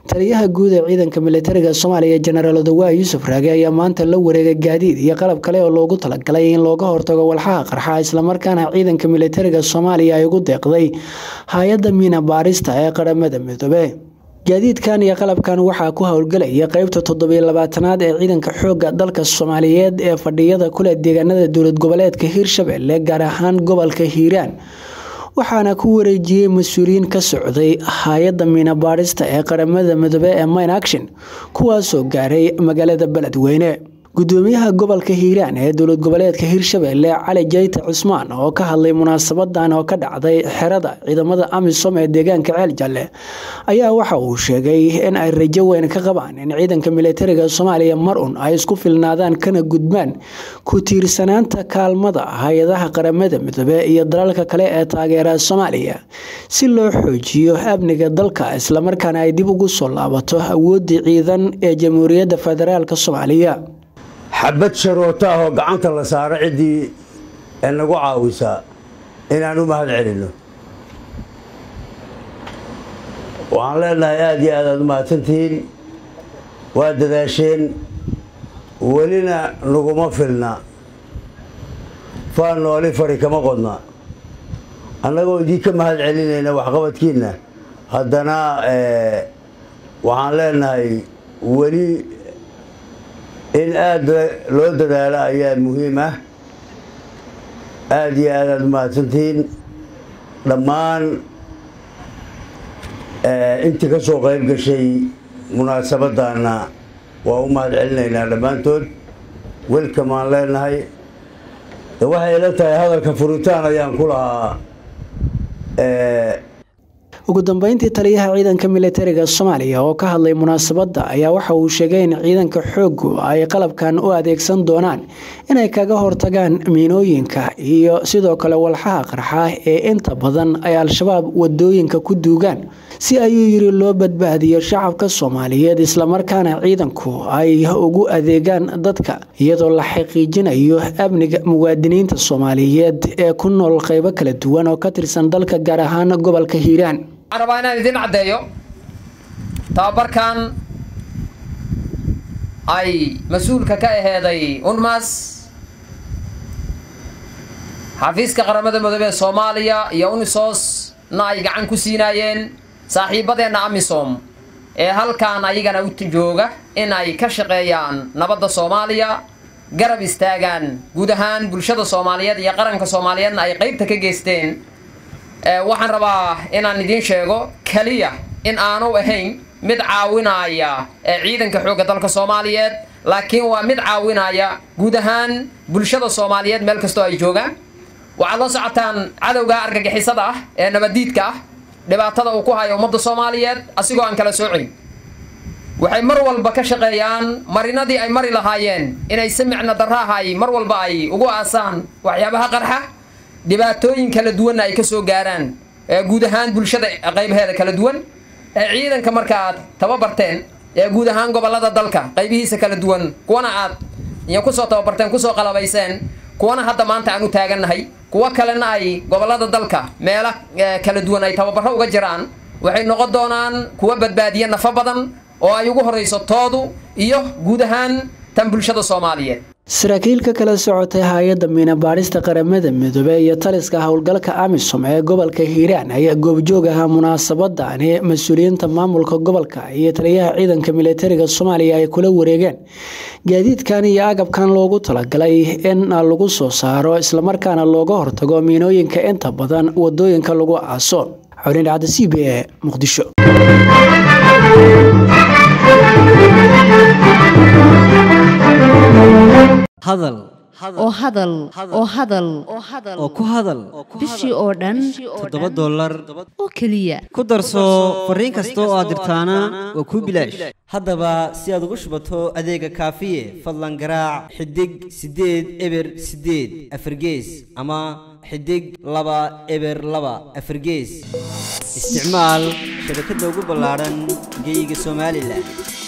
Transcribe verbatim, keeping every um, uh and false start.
taliyaha guud ee ciidanka militariga Soomaaliya General Odawa Yusuf Raage ayaa maanta la wareegay gaadiid iyo qalab kale oo loogu talagalay in looga hortago walxaha qarxa isla markaana ciidanka militariga Soomaaliya ay ugu deeqday hay'adda miina baarista ee qaramada midoobay. gaadiidkan iyo qalabkan waxaa ku howlgalaya qaybta toddoba iyo labaatanaad ee ciidanka xoogga dalka Soomaaliyeed ee fadhiyada kula deegaanada dowlad goboleedka Hirshabelle gaar ahaan gobolka Hiiraan. waxaana ku wareejiyay mas'uuliyiin ka socday hay'adda miina baarista ee qaramada midoobay ee Mine Action kuwaas oo gaaray magaalada Beledweyne. gudoomiyaha gobolka Hiiraan ee dowlad goboleedka Hirshabelle Cali Jayte Cusmaan oo ka hadlay munaasabadan oo ka dhacday xerada ciidamada AMISOM ee deegaanka Ceel Jalle ayaa waxa uu sheegay in ay rajo weyn ka qabaan in ciidanka militariga Soomaaliya mar un ay isku filnaadaan kana gudbaan ku tiirsanaanta kaalmada hay'adaha qaramada midoobay iyo dalalka kale ee taageera Soomaaliya si loo xoojiyo amniga dalka isla markaana ay dib ugu soo laabato awoodda ciidan ee Jamhuuriyadda Federaalka Soomaaliya. xabad sharoota oo gacanta la saaro cidii ee nagu caawisa inaan u mahad celino. waxaan leenahay aad iyo aad aad u mahadsantihiin, waa dadaasheen, welina naguma filna, faan nooli fari kama qodna. annagoo idinka mahad celinayna waxqabadkiina haddana waxaan leenahay weli in aad loo dadaalo ayaa muhiim ah. aad iyo aad aad u mahadsantihiin dhammaan intii ka soo qayb gashay munaasabadana waa u mahad celinaynaa dhammaantood. welcome aan leenahay. waxay ila tahay hadalka furitaan ayaan ku lahaa. ugu dambeyntii taliyaha ciidanka militariga Soomaaliya oo ka hadlay munaasabada ayaa waxa uu sheegay in ciidanka xooggu ay qalabkan u adeegsan doonaan inay kaga hortagaan miinooyinka iyo sidoo kale walxaha qarxa ee inta badan ay al-shabaab wadooyinka ku duugaan si ay yiri loo badbaadiyo shacabka Soomaaliyeed isla markaana ciidanku ay ugu adeegaan dadka iyadoo la xaqiijinayo amniga muwaadiniinta Soomaaliyeed ee ku nool qaybo kala duwan oo ka tirsan dalka gaar ahaan gobolka Hiiraan. أنا أنا ندين عديو تابركان أي مسؤول ككاي هذا أنماس حفيز كقرمة مدبي الصومالية يونسوس نايج عن كوسيناين صاحبة نعميسوم إيه هل كان أيجنا وتجوجة إن أي كشقيان نبض الصومالية قرب استاجان جودهان بلشة الصومالية يقرن كصوماليين أي قيب تكجستين. waxaan rabaa inaan idin sheego kaliya in aanu ahayn mid caawinaya ciidanka xoogga dalka Soomaaliyeed laakiin waa mid caawinaya guud ahaan bulshada Soomaaliyeed meel kasta ay joogaan. waxa la socotaan cadawga argagixisada ah ee nabadiidka ah dhibaatada uu ku hayo ummadda Soomaaliyeed asigoo aan kala soocin. waxay mar walba ka shaqeeyaan marinadii ay mari lahaayeen inay si micna daraahay mar walba ay ugu aasaan waxyaabaha qarxa dhibaatooyin kala duwan ay ka soo gaaraan guud ahaan bulshada qaybaheeda kala duwan ee ciidanka marka aad tababarteen ee guud ahaan gobolada dalka qaybihiisa kala duwan kuwana aad iyo ku soo tababarteen ku soo qalabayseen kuwana hadda maanta aan u taaganahay kuwa kalena ay gobolada dalka meela kala duwan ay tababaro uga jiraan waxay noqon doonaan kuwa badbaadiya nafa badan oo ay ugu horeyso toodu iyo guud ahaan tan bulshada Soomaaliyeed. saraakiilka kala socotay hay'adda miina baarista qaramada midoobay iyo taliska howlgalka AMISOM ee gobolka Hiiraan ayaa goobjoog ah munaasabadani. mas'uuliyiinta maamulka gobolka iyo taliyaha ciidanka militariga Soomaaliya ay kula wareegeen gaadiidkan iyo agabkan loogu talagalay in lagu soo saaro isla markaana looga hortago miinooyinka inta badan wadooyinka lagu aaso. xulin cad C B A Muqdisho. hadal oo hadal oo hadal oo ku hadal bishii oo dhan toddoba dollar oo kaliya ku darso fariin kasta oo aad dirtaana waa ku bilaash. haddaba si aad ugu shubato adeega kaafiye fadlan garaac xidig sideed eber sideed afargees ama xidig laba eber laba afargees. isticmaal shabakadda ugu ballaaran geyga Soomaaliland.